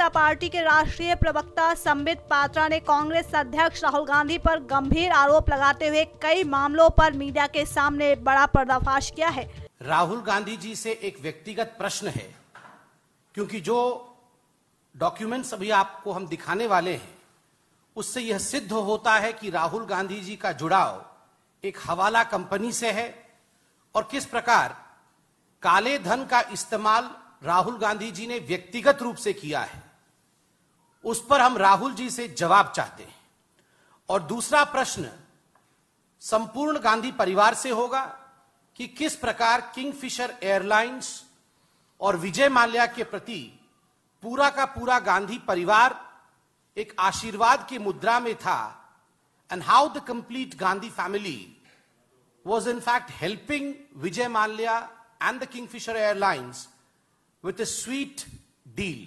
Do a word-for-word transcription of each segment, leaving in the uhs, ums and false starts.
जनता party के राष्ट्रीय प्रवक्ता संबित पात्रा ने कांग्रेस अध्यक्ष राहुल गांधी पर गंभीर आरोप लगाते हुए कई मामलों पर मीडिया के सामने बड़ा पर्दाफाश किया है। राहुल गांधी जी से एक व्यक्तिगत प्रश्न है, क्योंकि जो डॉक्यूमेंट्स अभी आपको हम दिखाने वाले हैं उससे यह सिद्ध होता है कि राहुल गांधी जी का जुड़ाव एक हवाला कंपनी से है और किस प्रकार काले धन का इस्तेमाल राहुल गांधी जी ने व्यक्तिगत रूप से किया है, उस पर हम राहुल जी से जवाब चाहते हैं। और दूसरा प्रश्न संपूर्ण गांधी परिवार से होगा कि किस प्रकार किंगफिशर एयरलाइंस और विजय माल्या के प्रति पूरा का पूरा गांधी परिवार एक आशीर्वाद की मुद्रा में था, and how the complete Gandhi family was in fact helping Vijay Mallya and the Kingfisher Airlines with a sweet deal.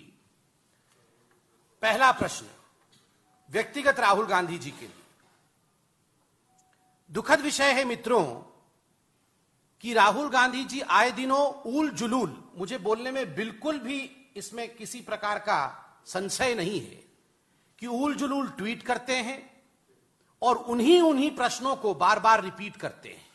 पहला प्रश्न व्यक्तिगत राहुल गांधी जी के लिए दुखद विषय है मित्रों कि राहुल गांधी जी आए दिनों ऊल जुलूल, मुझे बोलने में बिल्कुल भी इसमें किसी प्रकार का संशय नहीं है कि ऊल जुलूल ट्वीट करते हैं और उन्हीं उन्हीं प्रश्नों को बार बार रिपीट करते हैं।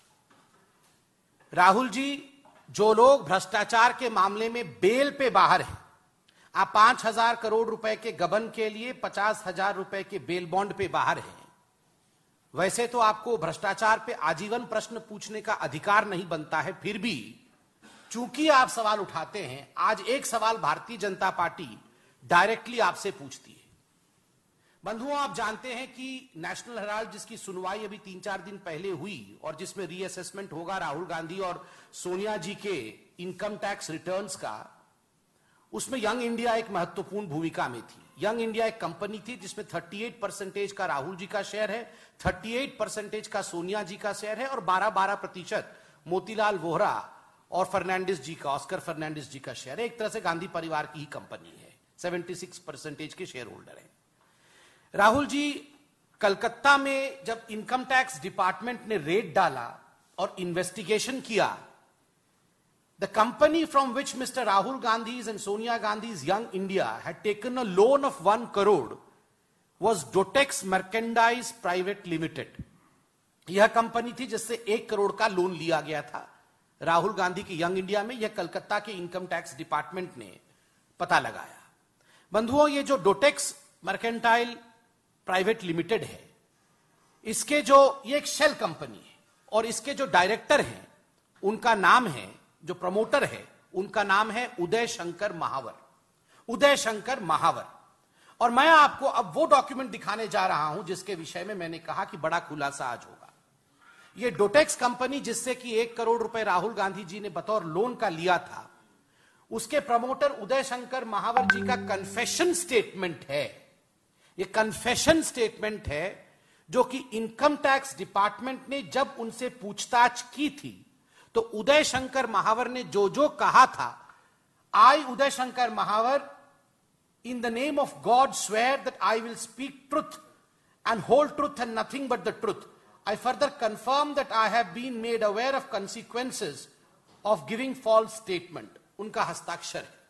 राहुल जी, जो लोग भ्रष्टाचार के मामले में बेल पे बाहर हैं, आप पांच हजार करोड़ रुपए के गबन के लिए पचास हजार रुपए के बेल बॉन्ड पे बाहर हैं। वैसे तो आपको भ्रष्टाचार पे आजीवन प्रश्न पूछने का अधिकार नहीं बनता है, फिर भी चूंकि आप सवाल उठाते हैं, आज एक सवाल भारतीय जनता पार्टी डायरेक्टली आपसे पूछती है। बंधुओं, आप जानते हैं कि नेशनल हेराल्ड जिसकी सुनवाई अभी तीन चार दिन पहले हुई और जिसमें रीअसेसमेंट होगा राहुल गांधी और सोनिया जी के इनकम टैक्स रिटर्न्स का, उसमें यंग इंडिया एक महत्वपूर्ण भूमिका में थी। यंग इंडिया एक कंपनी थी जिसमें अड़तीस परसेंटेज का राहुल जी का शेयर है, अड़तीस परसेंटेज का सोनिया जी का शेयर है और बारह बारह प्रतिशत मोतीलाल वोहरा और फर्नांडिस जी का, ऑस्कर फर्नांडिस जी का शेयर है। एक तरह से गांधी परिवार की ही कंपनी है, छिहत्तर परसेंटेज के शेयर होल्डर है। राहुल जी कलकत्ता में जब इनकम टैक्स डिपार्टमेंट ने रेड डाला और इन्वेस्टिगेशन किया, the company from which mister Rahul Gandhi and Sonia Gandhi Young India had taken a loan of one crore was Dotex merchandise private limited. यह कंपनी थी जिससे एक करोड़ का लोन लिया गया था राहुल गांधी की यंग इंडिया में। यह कलकत्ता के इनकम टैक्स डिपार्टमेंट ने पता लगाया। बंधुओं, ये जो डोटेक्स मर्केंटाइल प्राइवेट लिमिटेड है, इसके जो ये एक शेल कंपनी है और इसके जो डायरेक्टर हैं उनका नाम है, जो प्रमोटर है उनका नाम है उदय शंकर महावर। उदय शंकर महावर। और मैं आपको अब वो डॉक्यूमेंट दिखाने जा रहा हूं जिसके विषय में मैंने कहा कि बड़ा खुलासा आज होगा। ये डोटेक्स कंपनी जिससे कि एक करोड़ रुपए राहुल गांधी जी ने बतौर लोन का लिया था, उसके प्रमोटर उदय शंकर महावर जी का कन्फेशन स्टेटमेंट है। ये कन्फेशन स्टेटमेंट है जो कि इनकम टैक्स डिपार्टमेंट ने जब उनसे पूछताछ की थी तो उदय शंकर महावर ने जो जो कहा था, I Uday Shankar Mahawar in the name of God swear that I will speak truth and hold truth and nothing but the truth. I further confirm that I have been made aware of consequences of giving false statement. उनका हस्ताक्षर है।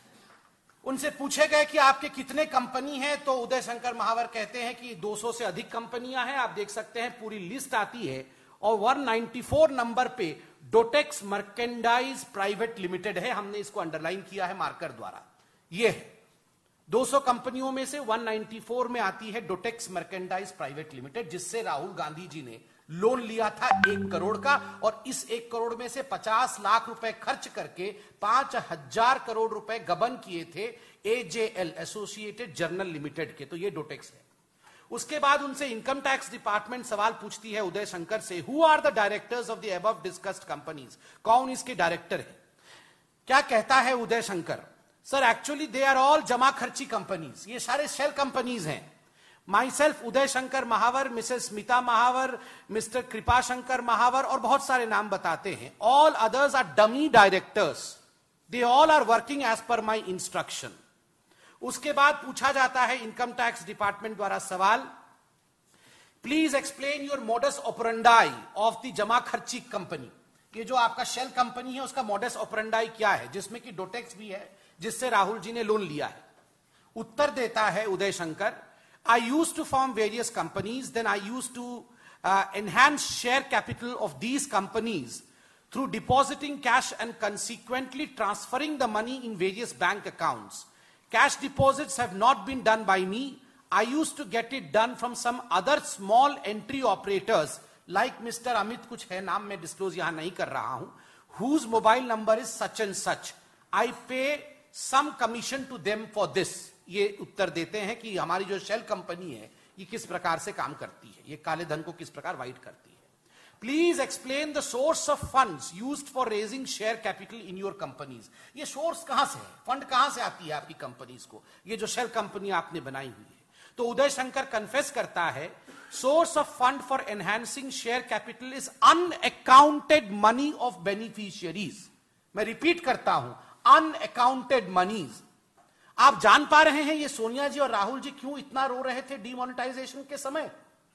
उनसे पूछे गए कि आपके कितने company हैं, तो उदय शंकर महावर कहते हैं कि दो सौ से अधिक कंपनियां हैं। आप देख सकते हैं पूरी लिस्ट आती है और एक सौ चौरानवे नंबर पे डोटेक्स मर्केंडाइज प्राइवेट लिमिटेड है। हमने इसको अंडरलाइन किया है मार्कर द्वारा। यह है दो सौ कंपनियों में से एक सौ चौरानवे में आती है डोटेक्स मर्केंडाइज प्राइवेट लिमिटेड, जिससे राहुल गांधी जी ने लोन लिया था एक करोड़ का और इस एक करोड़ में से पचास लाख रुपए खर्च करके पांच हजार करोड़ रुपए गबन किए थे एजेएल एसोसिएटेड जर्नल लिमिटेड के। तो ये डोटेक्स है। उसके बाद उनसे इनकम टैक्स डिपार्टमेंट सवाल पूछती है उदय शंकर से, who are the directors of the above discussed companies, कौन इसके डायरेक्टर है। क्या कहता है Uday Shankar, sir actually they are all जमा खर्ची कंपनीज, ये सारे शेल कंपनीज हैं। Myself Uday Shankar Mahawar, missus Smita Mahawar, mister Kripa Shankar Mahawar और बहुत सारे नाम बताते हैं। All others are dummy directors, they all are working as per my instruction. उसके बाद पूछा जाता है इनकम टैक्स डिपार्टमेंट द्वारा सवाल, please explain your modus operandi of the जमा खर्ची कंपनी। ये जो आपका शेल कंपनी है उसका मोडस ऑपरेंडाई क्या है, जिसमें कि डोटेक्स भी है जिससे राहुल जी ने लोन लिया है। उत्तर देता है Uday Shankar, I use to form various companies, then I use to enhance share capital of these companies through depositing cash and consequently transferring the money in various bank accounts. Cash deposits have not been done by me. I used to get it done from some other small entry operators like Mister Amit, कुछ है नाम मैं disclose यहां नहीं कर रहा हूं, whose mobile number is such and such. I pay some commission to them for this. ये उत्तर देते हैं कि हमारी जो शेल कंपनी है ये किस प्रकार से काम करती है, ये काले धन को किस प्रकार वाइट करती है. Please explain the source of funds used for raising share capital in your companies. ये source कहां से है, फंड कहां से आती है आपकी कंपनीज को, ये जो शेल कंपनी आपने बनाई हुई है. तो उदय शंकर कन्फेस करता है, source of fund for enhancing share capital is unaccounted money of beneficiaries. मैं रिपीट करता हूं, unaccounted monies. आप जान पा रहे हैं ये सोनिया जी और राहुल जी क्यों इतना रो रहे थे डिमोनेटाइजेशन के समय.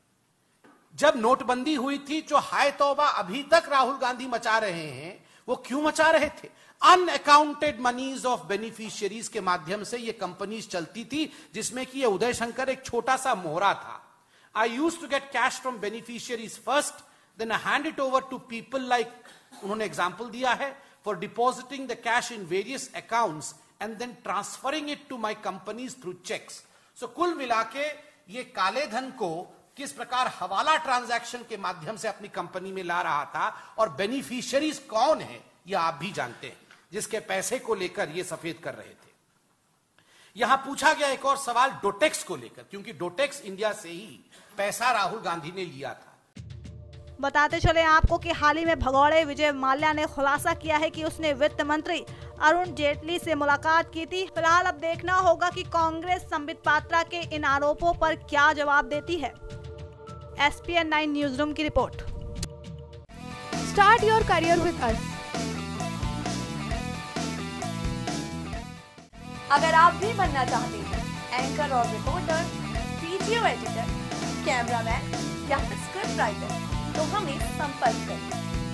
जब नोटबंदी हुई थी, जो हाय तौबा अभी तक राहुल गांधी मचा रहे हैं, वो क्यों मचा रहे थे. अनअकाउंटेड मनीज ऑफ बेनिफिशियरीज के माध्यम से ये कंपनीज चलती थी, जिसमें कि ये उदय शंकर एक छोटा सा मोहरा था. I use to get cash from beneficiaries first, then I hand it over to people like, उन्होंने एग्जाम्पल दिया है, for depositing the cash in various accounts and then transferring it to my companies through cheques. So कुल मिला के ये काले धन को किस प्रकार हवाला ट्रांजैक्शन के माध्यम से अपनी कंपनी में ला रहा था, और बेनिफिशियरीज कौन है यह आप भी जानते हैं, जिसके पैसे को लेकर ये सफेद कर रहे थे. यहां पूछा गया एक और सवाल डोटेक्स को लेकर, क्योंकि डोटेक्स इंडिया से ही पैसा राहुल गांधी ने लिया था. बताते चले आपको कि हाल ही में भगौड़े विजय माल्या ने खुलासा किया है कि उसने वित्त मंत्री अरुण जेटली से मुलाकात की थी. फिलहाल अब देखना होगा कि कांग्रेस संबित पात्रा के इन आरोपों पर क्या जवाब देती है. S P N nine news room की रिपोर्ट. Start your career with us. अगर आप भी बनना चाहते हैं एंकर और रिपोर्टर, वीडियो एडिटर, कैमरामैन या फिर स्क्रिप्ट राइटर, तो हमें संपर्क करें.